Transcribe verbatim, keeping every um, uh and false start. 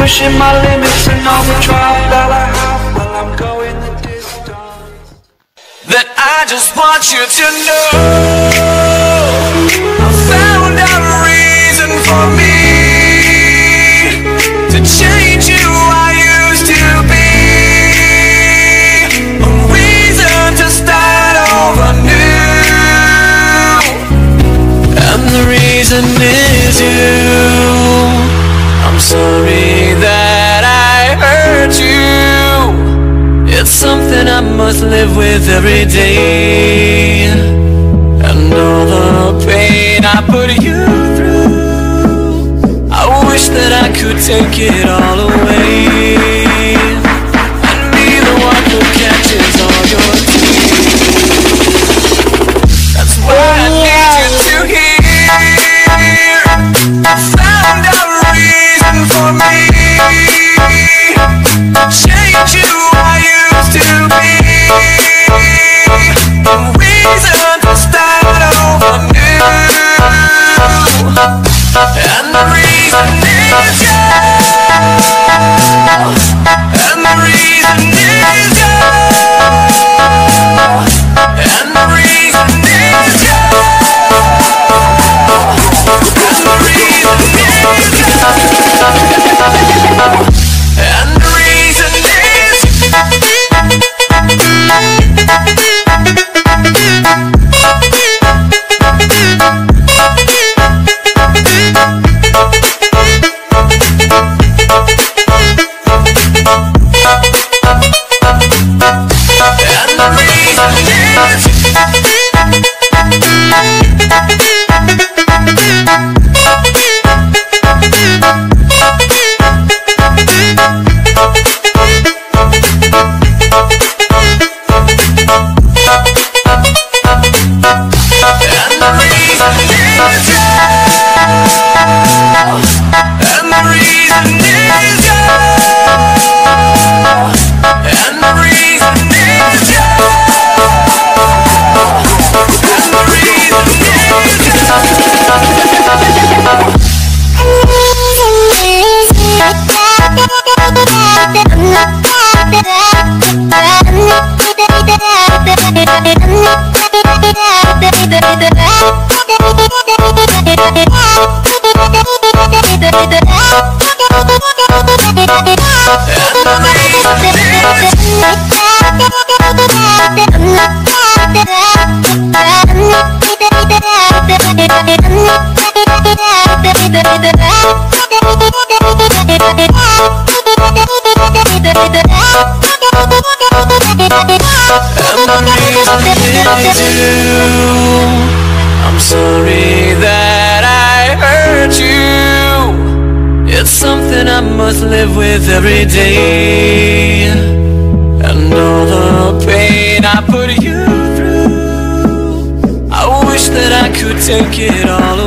pushing my limits and overdrive. All I have while I'm going the distance. That I just want you to know I found out a reason for me to change who I used to be. A reason to start over new. And the reason is you. I'm sorry that I hurt you. It's something I must live with every day. And all the pain I put you through, I wish that I could take it all away and be the one who catches all your tears. That's why I need you to hear. I found a reason for me to change who I used to be. A reason to start over new. And the reason is you. And the reason is you. And the reason is you. And the reason is you. And the reason is I'm sorry that I hurt you. It's something I must live with every day. And all the pain I put you through, I wish that I could take it all